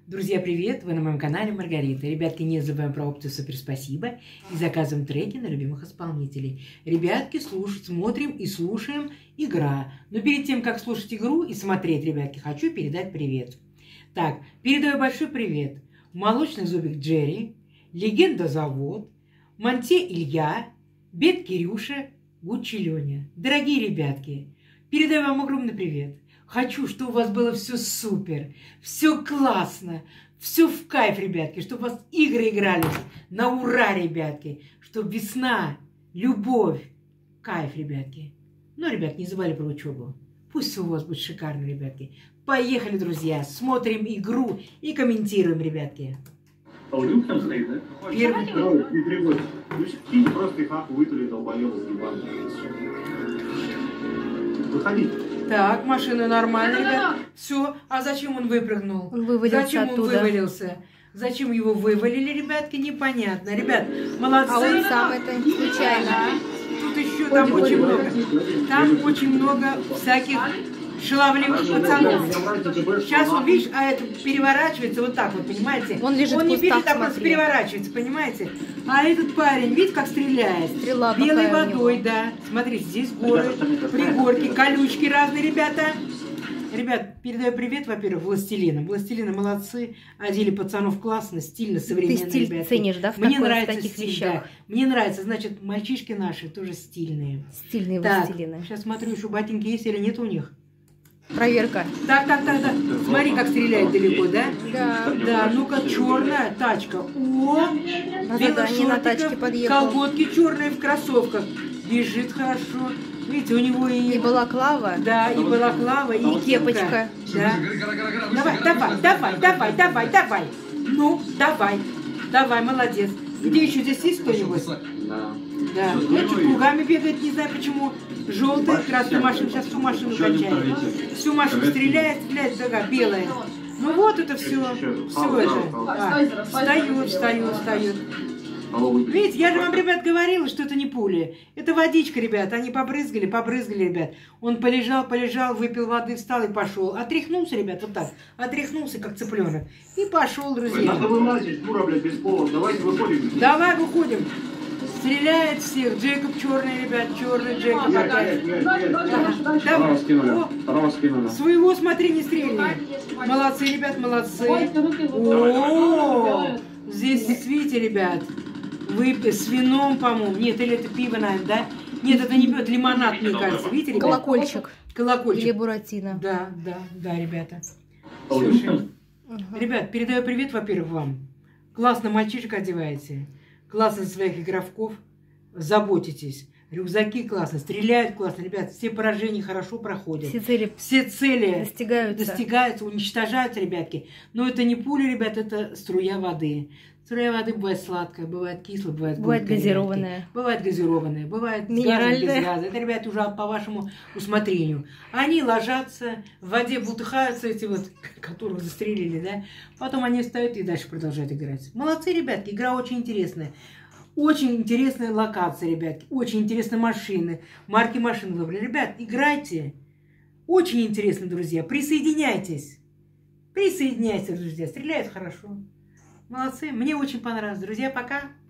Друзья, привет! Вы на моем канале Маргарита. Ребятки, не забываем про опцию «Супер спасибо» и заказываем треки на любимых исполнителей. Ребятки, смотрим и слушаем «Игра». Но перед тем, как слушать игру и смотреть, ребятки, хочу передать привет. Так, передаю большой привет. Молочный зубик Джерри, Легенда Завод, Монте Илья, Бед Кирюша, Гуччи Леня. Дорогие ребятки, передаю вам огромный привет. Хочу, чтобы у вас было все супер, все классно, все в кайф, ребятки, чтобы у вас игры игрались на ура, ребятки, чтобы весна, любовь, кайф, ребятки. Ну, ребят, не забывали про учебу. Пусть все у вас будет шикарно, ребятки. Поехали, друзья, смотрим игру и комментируем, ребятки. Первый. Просто их апу вытули, долбоёбы, выходи. Так, машина нормальная, ребят. Все. А зачем он выпрыгнул? Он вывалился Зачем оттуда. он вывалился? Зачем его вывалили, ребятки, непонятно. Ребят, молодцы. А он сам это не случайно. Тут еще там очень много. Там очень много всяких шаловливых пацанов. Сейчас он, видишь, а это переворачивается вот так вот, понимаете? Он лежит в не кустах, бежит, а просто смотри. переворачивается, понимаете? А этот парень, видите, как стреляет? Стрела Белой какая у него. водой, да. Смотрите, здесь горы, пригорки, колючки разные, ребята. Ребят, передаю привет, во-первых, Властелинам. Властелины молодцы, одели пацанов классно, стильно, современно, Ты стиль ребятки. ценишь, да, в Мне такой- в нравится таких стиль, вещах? да. Мне нравится, значит, мальчишки наши тоже стильные. Стильные Так, властелины. сейчас смотрю, еще ботинки есть или нет у них. Проверка. Так. Смотри, как стреляет далеко, да? Да. Да, ну-ка, черная тачка. О, На белых задание на шортиков, тачке подъехал. колготки черные в кроссовках. Бежит хорошо. Видите, у него И балаклава. да, и балаклава, и кепочка. Да. Давай. Ну, давай, молодец. Где еще здесь есть кто-нибудь? Да. Эти кругами бегает, не знаю почему. Желтая, красная машина, сейчас всю машину качает. Всю машину стреляет, такая белая. Ну вот это все это. Встает. Видите, я же вам, ребят, говорила, что это не пули. Это водичка, ребят. Они побрызгали, ребят. Он полежал, выпил воды, встал и пошел. Отряхнулся, ребят, вот так. Отряхнулся, как цыпленок. И пошел, друзья. Надо вылазить, дура, блядь, без пола. Давайте выходим. Давай выходим. Стреляет всех. Джейкоб черный, ребят, черный Джейкоб опять. Второго скинули. Своего смотри, не стрельни. Молодцы, ребят, молодцы. О, здесь, видите, ребят, с вином, по-моему. Нет, или это пиво, наверное, да? Нет, это не пиво, это лимонад, мне кажется. Видите, ребят? Колокольчик. Колокольчик. Или буратино. Да, ребята. Слушай, Ага. ребят, передаю привет, во-первых, вам. Классно мальчишек одеваете. Классно своих игровков. Заботитесь. Рюкзаки классно, стреляют классно. Ребят, все поражения хорошо проходят. Все цели Все цели достигаются. уничтожаются, ребятки. Но это не пуля, ребят, это струя воды. Струя воды бывает сладкая, бывает кислая, бывает горькая, газированная. ребятки. Бывает газированная, бывает Минеральная. с газом, без газа. Это, ребят, уже по вашему усмотрению. Они ложатся, в воде бултыхаются, эти вот, которых застрелили, да. Потом они встают и дальше продолжают играть. Молодцы, ребятки, игра очень интересная. Очень интересная локация, ребятки. Очень интересные машины. Марки машин выбрали. Ребят, играйте. Очень интересно, друзья. Присоединяйтесь. Присоединяйтесь, друзья. Стреляют хорошо. Молодцы. Мне очень понравилось. Друзья, пока.